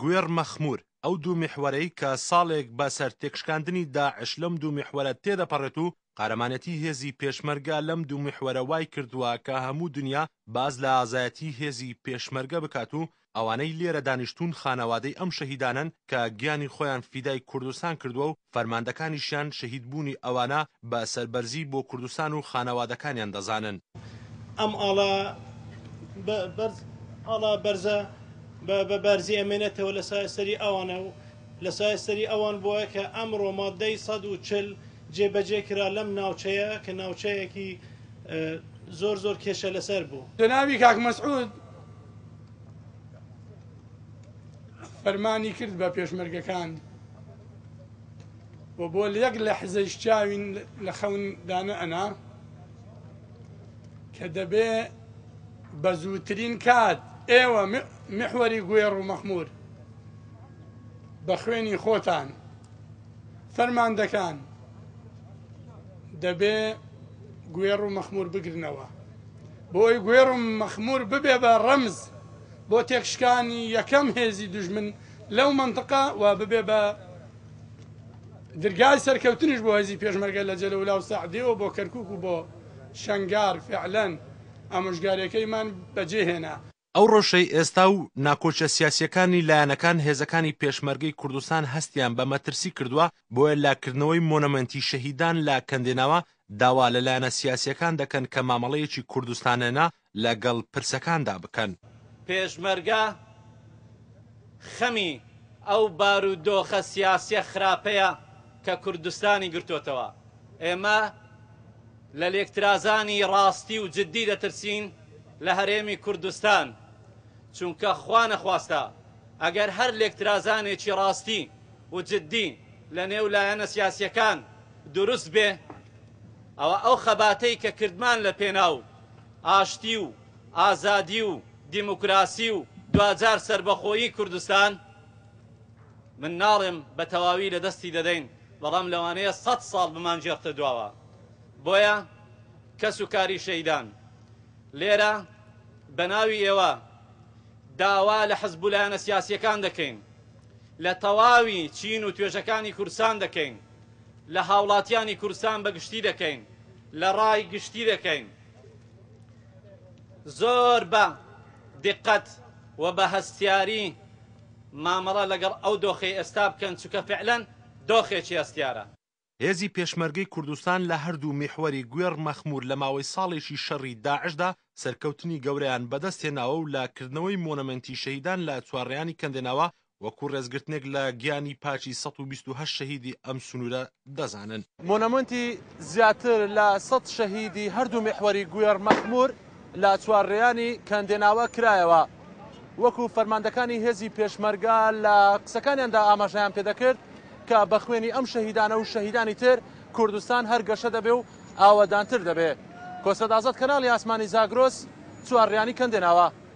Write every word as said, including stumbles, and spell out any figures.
گوێر مەخمور ئەو دوو میحوەرەی کە ساڵێک بە سەر تێکشکاندنی داعش لەم دوو میحوەرە تێدەپەڕێت و قارەمانەتی هێزی پێشمەرگە لەم دوو میحوەرە وای کردووە کە هەموو دنیا باز لە ئازایەتی هێزی پێشمەرگە بکات و ئەوانەی لێرە دانیشتوون خانەوادەی ئەم شەهیدانن کە گیانی خۆیان فیدای کوردستان کردووە و فەرماندەکانیشیان شەهیدبوونی ئەوانە بە سەربەرزی بۆ کوردستان و خانەوادەکانیان دەزانن. ئەم ئاڵا ئاڵا بەرزە بە بەرزی ئەمێنێتەوە لە سایەسەری ئەوانە و لە سایەسەری ئەوان بووە کە ئەمڕۆ مادەی سەد و چل جێبەجێ کرا لەم ناوچەیە کە ناوچەیەکی زۆر زۆر کێشە لەسەر بوو. جەنابی کاک مەسعود فەرمانی کرد بە پێشمەرگەکان و بۆ یەک لە حزەیش چاوین لە خەوندانە ئەنا کە دەبێ بە زووترین کات ئێوە محوەری گوێڕ و مەخمور بە خوێنی خۆتان فەرماندەکان دەبێ گوێڕ و مەخمور بگرنەوە بۆی گوێڕ و مەخمور ببێ بە ڕەمز بۆ تێکشکانی یەکەم هێزی دوژمن لەو منطقە و ببێ بە دەرگای سەرکەوتنیش بۆ هێزی پێشمەرگە لە جەلەولا و سەعدیەوە بۆ کەرکووک و بۆ شەنگار فعلەن ئامۆژگاریەکەیمان بەجێهێنا. ئەو ڕۆژەی ئێستا و ناکۆچە سیاسیەکانی لایەنەکان هێزەکانی پێشمەرگەی کوردستان هەستیان بە مەترسی کردووە بۆیە لاکردنەوەی مۆنەمەنتی شەهیدان لا کەندێناوە داوا لەلایەنە سیاسیەکان دەکەن کە مامەڵەیەکی کوردستانێنە لەگەڵ پرسەکاندا بکەن. پێشمەرگە خەمی ئەو بارودۆخە سیاسیە خراپەیە کە کوردستانی گرتوتەوە. ئێمە لە لێکترازانی ڕاستی و جددی دەترسین لە هەرێمی کوردستان چونکە خوا نەخواستە ئەگەر هەر لێکترازانێکی ڕاستی و جددی لە نێو لایەنە سیاسیەکان دروست بێ ئەوە ئەو خەباتەی کە کردمان لە پێناو ئاشتی و ئازادی و دیموکراسی و دوجار سربەخۆیی کوردستان من ناڵێم بە تەواوی لە دەستی دەدەین بەڵام لەوانەیە سەد ساڵ بمانجێڕتە دواوە. بۆیە کەس و کاری شەیدان لێرە بە ناوی ئێوە داوا لە حەزب و لایەنە سیاسیەکان دەکەین لە تەواوی چین و توێژەکانی کوردستان دەکەین لە هاوڵاتیانی کوردستان بەگشتی دەکەین لە ڕای گشتی دەکەین زۆر بە دقت و بە هەستیاری مامەڵە لەگەڵ ئەو دۆخەی ئێستا بکەن چونکە فعلەن دۆخێکی هەستیارە. هێزی پێشمەرگەی کوردستان لە هەردوو میحوەری گوێڕ مەخمور لە ماوەی ساڵێکی شەڕی داعشدا سەرکەوتنی گەورەیان بەدەستێناوە و لاکردنەوەی مۆنەمەنتی شەهیدان لە چوارڕێیانی کەندێناوە وەکو ڕێزگرتنێک لە گیانی پاچی سەد و بیست و هەشت شەهیدی ئەم سنوورە دەزانن. مۆنەمەنتی زیاتر لە سەد شەهیدی هەردوو میحوەری گوێڕ مەخمور لە چوارڕێیانی کەندێناوە کرایەوە. وەکو فەرماندەکانی هێزی پێشمەرگە لە قسەکانیاندا ئاماژەیان پێدەکرد کە بە خوێنی ئەم شەهیدانە و شەهیدانی تر کوردستان هەر گەشە دەبێ و ئاوەدانتر دەبێ. کۆسەد ئازاد کەناڵی ئاسمانی زاگرۆس چوارڕێیانی کەندێناوە.